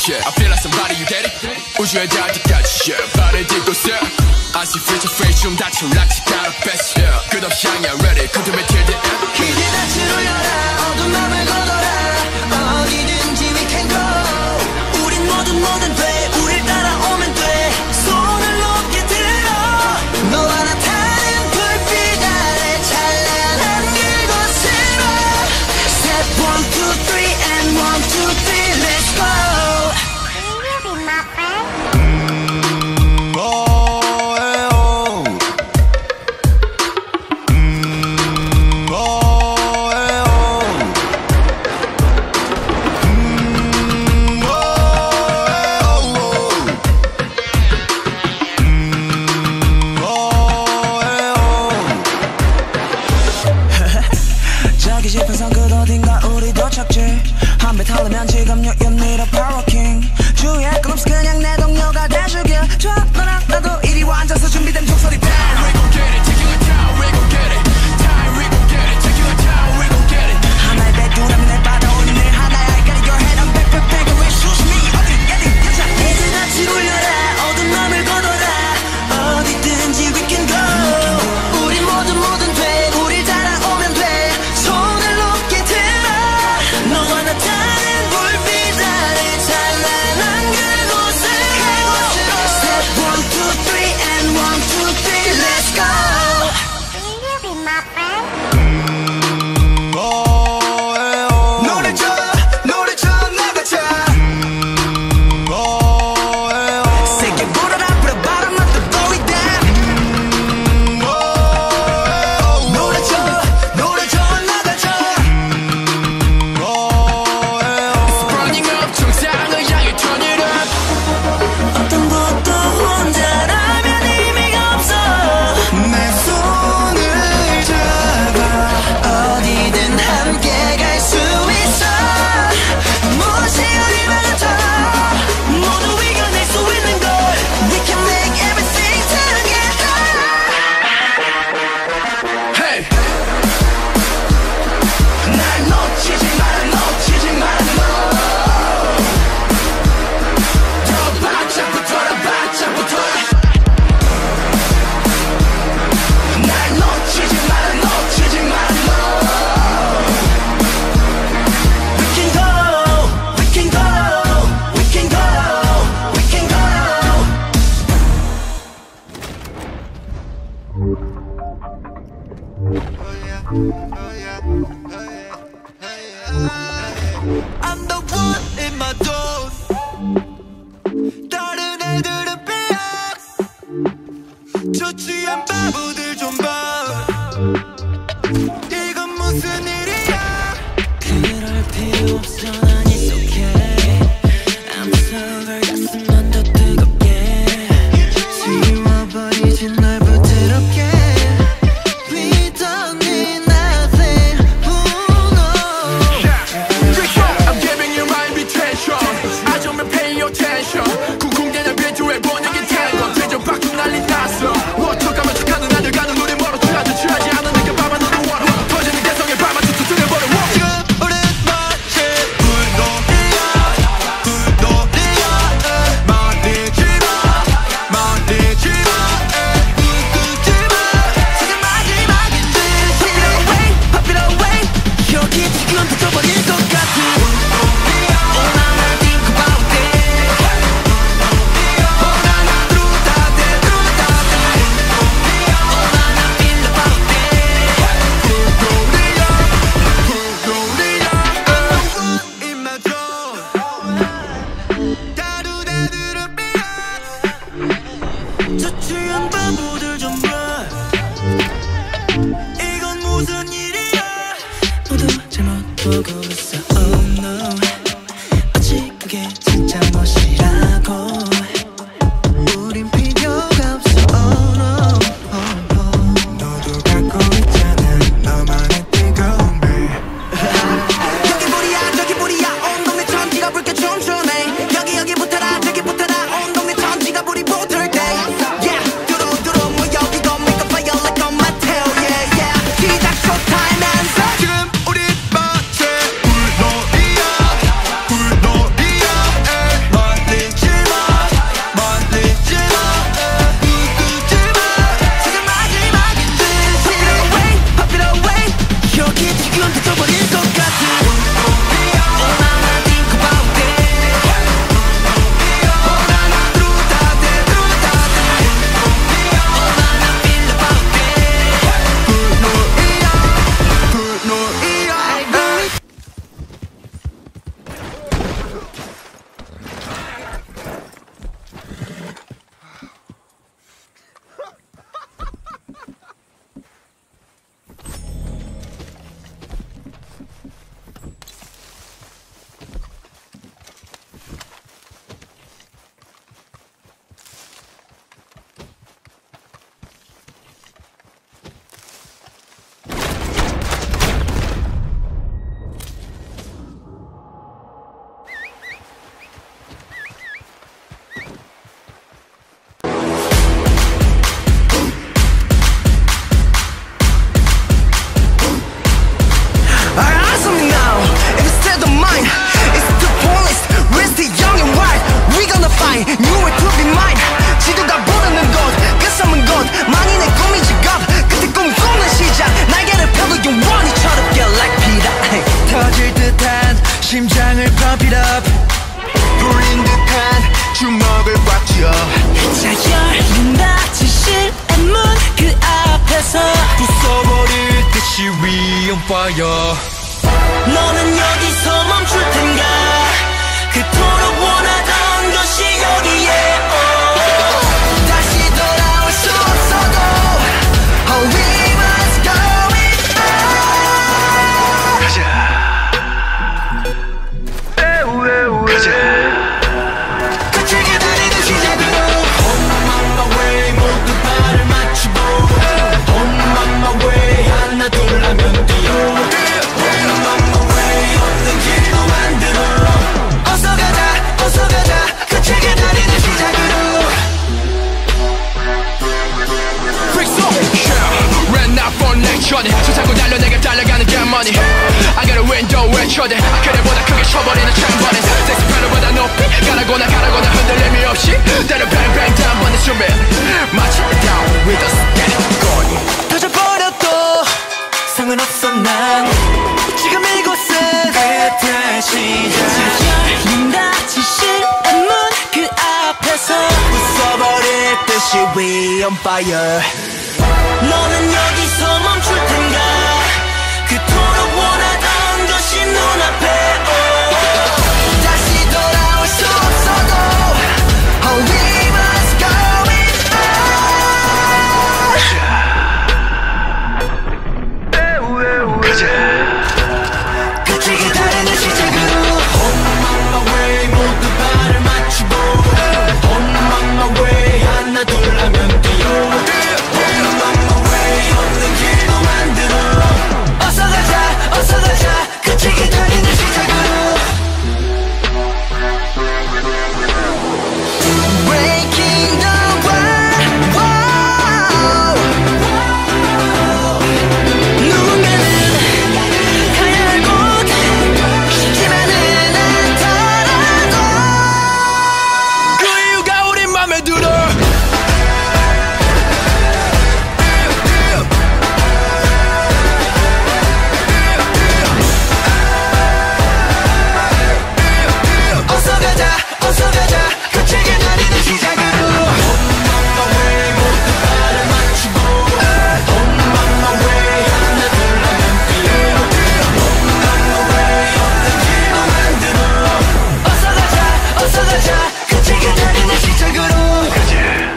shit I feel like somebody you get it 우주에 닿을 때까지 shit 발을 딛고 서 I see future face 좀 다쳐 락치 가라 best yeah 끝없이 향해 ready couldn't till the end 이제 낯을 올려라 어두운 맘을 걷어라 어디든지 we can go 우린 뭐든 돼 우릴 따라오면 돼 손을 높게 들어 너와 나 타는 불빛 아래 찬란한 그곳으로 Step 1, 2, 3 and 1, 2, 3 let's go Will you be my friend? 자기 지평선 끝 어딘가 우리 도착지 한배 타려면 지금 you need a power king 주위에 끝없이 그냥 내 동료가 돼주길 좋아 너랑 나도 이리 와 앉아서 준비된 종소리 pen We gon' get it take you down we gon' get it time we gon' get it take you down we gon' get it 하나의 배두라면 내 받아오는 일 하나야 I got your head on back 왜 수심이 어디 여자 이제 낯을 올려라 어두운 맘을 걷어라 어디든지 we can go 우리 뭐든 돼 우릴 따라오면 돼 손을 높게 들어 너와 나 타는 불빛 아래 찬란한 그곳으로 Step 1, 2, 3 and 1, 2, 3 let's go Will you be my friend? 노래 쳐 나가자 세게 불어라 put a bottom of the going down 노래 쳐 나가자 It's burning up 정상을 향해 turn it up 어떤 것도 혼자라면 의미가 없어 내 손을 잡아 어디든 함께 갈 수 있어 무엇이 어디 막아줘 모두 이겨낼 수 있는 걸 We can make everything together Hey 날 놓치지 마 더 바짝 붙어라 날 놓치지 마 We can go We can go We can go I'm the one in my dose 다른 애들은 삐약 초취한 바보들 좀 봐 이건 무슨 일이야 그럴 필요 없어 난 it's okay I'm sorry 가슴만 더 뜨겁게 지워버리지 날 부드럽게 We don't need nothing oh no I'm giving you my invitation 아줌마 pay your attention 쿵쿵대는 비트에 번역이 태고 대전 밖으로 난리 났어 어떡하면 착하는 아들 가는 우리 멀어 취하지 않은 내가 밤아 너를 원해 터지는 개성에 밤아치 두드려버려 지금 우린 마치 불놀이야 말리지 마 웃지 마 지금 마지막인 듯 Pop it away 여기 지금 터져버릴 것 같아 Oh na na think about it Oh na na through that Oh na na feel about it in my zone 다른 애들은 삐약 초취한 바보들 좀 봐 이건 무슨 일이야 모두 잘못 보고 있어 Oh no 아직 그게 진짜 멋이라고 우린 필요가 없어 Oh no 너도 갖고 있잖아 너만의 뜨거운 배 여기 불이야 온 동네 천지가 붉게 춤추네 여기 붙어라 저기 붙어라 온 동네 천지가 불이 붙을 때 Yeah 두루 모여 we gon' make a fire like on my tail Yeah yeah 시작 showtime hands up 지금 우리 마치 불놀이야 fire. 너는 여기서 멈출 텐가 그토록 원하던 것이 여기에 다시 돌아올 수 없어도 Oh we must go it on 가자 끝을 기다리는 시작으로 On my way 모두 발을 맞추고 On my way 하나 둘 하면 뛰어 수상고 달려 내가 달려가는 get money I got a window 외쳐대 그래보다 크게 쳐버리는 창번에 섹스 pedal보다 높이 가라고나 흔들림이 없이 때려 bang bang 단번에 숨에 마치 down with us get it going 터져버려도 상관없어 난 지금 이곳은 끝의 시작 문 닫히실 문 그 앞에서 웃어버릴 듯이 we on fire 너는 여기서 멈출 텐가 그토록 원하던 것이 눈앞에 다시 돌아올 수 없어도 Oh we must go it on 가자 끝을 기다리는 시작으로 On my way 모두 발을 맞추고 On my way 하나 둘 하면 뛰어 어서 가자 끝을 기다리는 시작으로 Breaking the wall 누군가는 가야 할 곳 쉽지만은 않더라도 그 이유가 우리 맘에 들어 어서 가자 끝을 기다리는 시작으로 On my way 모두 발을 맞추고 On my way 하나 둘 하면 뛰어 On my way 없는 길도 만들어 어서 가자 끝을 기다리는 시작으로 가자